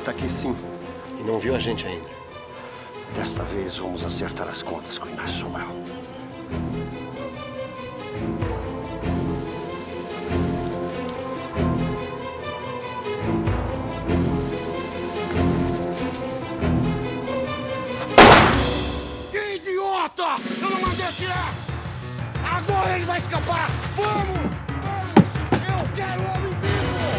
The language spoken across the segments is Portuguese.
tá aqui sim. E não viu a gente ainda. Desta vez vamos acertar as contas com o Inácio Sobral. Que idiota! Eu não mandei atirar! Agora ele vai escapar! Vamos! Vamos! Eu quero o homem vivo!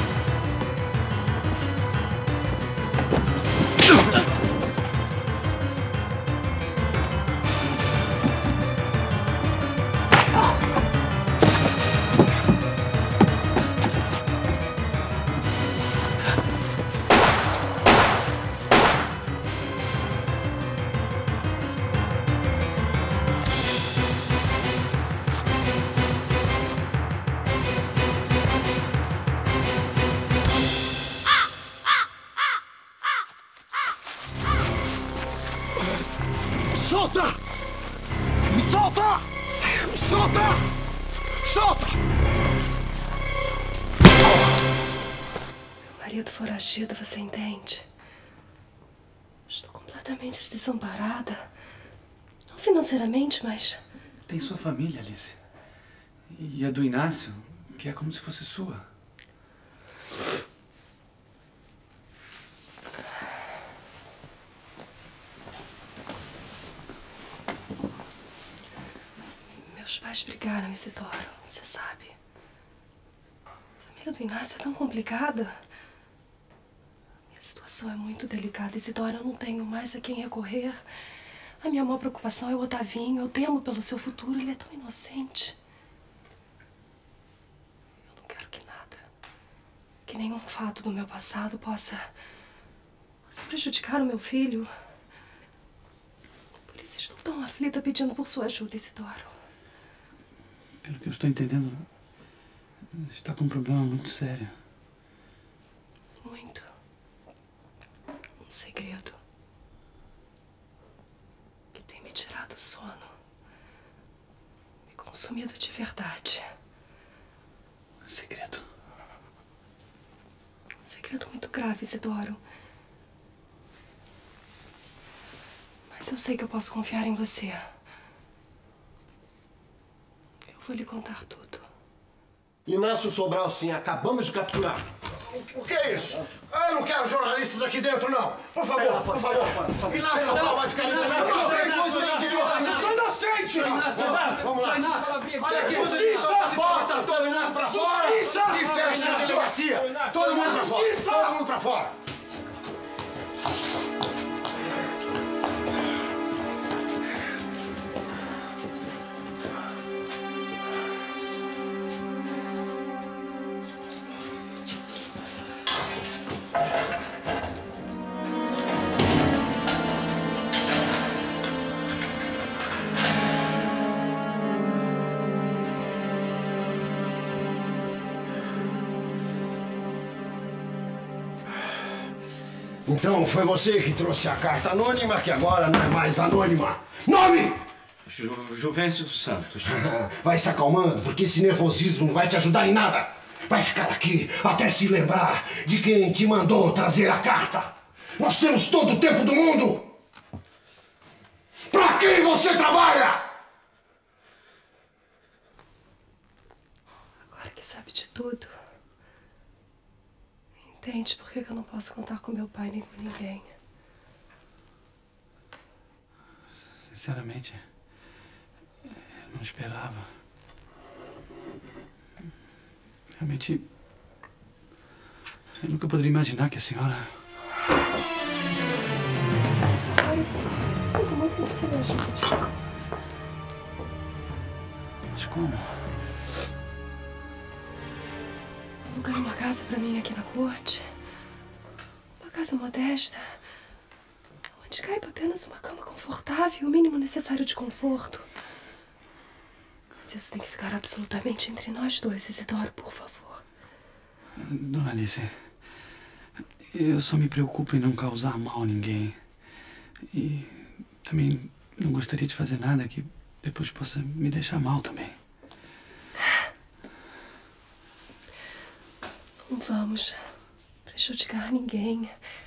Solta! Me solta! Me solta! Solta! Meu marido foragido, você entende? Estou completamente desamparada. Não financeiramente, mas... Tem sua família, Alice. E a do Inácio, que é como se fosse sua. Meus pais brigaram, Isidoro, você sabe. A família do Inácio é tão complicada. Minha situação é muito delicada, Isidoro. Eu não tenho mais a quem recorrer. A minha maior preocupação é o Otavinho. Eu temo pelo seu futuro. Ele é tão inocente. Eu não quero que nada, que nenhum fato do meu passado possa prejudicar o meu filho. Por isso estou tão aflita pedindo por sua ajuda, Isidoro. Pelo que eu estou entendendo, está com um problema muito sério. Muito. Um segredo que tem me tirado o sono, me consumido de verdade. Um segredo? Um segredo muito grave, Isidoro. Mas eu sei que eu posso confiar em você. Vou lhe contar tudo. Inácio Sobral, sim, acabamos de capturar. O que é isso? Eu não quero jornalistas aqui dentro, não. Por favor, por favor. Inácio Sobral vai ficar inocente. Eu sou inocente! Vamos lá. Olha aqui, justiça! Bota todo mundo pra fora e fecha a delegacia. Todo mundo pra fora. Todo mundo pra fora. Então foi você que trouxe a carta anônima, que agora não é mais anônima. Nome! Juvencio dos Santos. Vai se acalmando, porque esse nervosismo não vai te ajudar em nada. Vai ficar aqui até se lembrar de quem te mandou trazer a carta. Nós temos todo o tempo do mundo. Pra quem você trabalha? Agora que sabe de tudo, entende por que eu não posso contar com meu pai nem com ninguém. Sinceramente, eu não esperava. Realmente, eu nunca poderia imaginar que a senhora... Mas preciso muito que você me ajude. Mas como? Alugar uma casa pra mim aqui na corte. Uma casa modesta, onde caiba apenas uma cama confortável e o mínimo necessário de conforto. Mas isso tem que ficar absolutamente entre nós dois, Isidoro, por favor. Dona Alice, eu só me preocupo em não causar mal a ninguém. E também não gostaria de fazer nada que depois possa me deixar mal também. Não vamos prejudicar ninguém.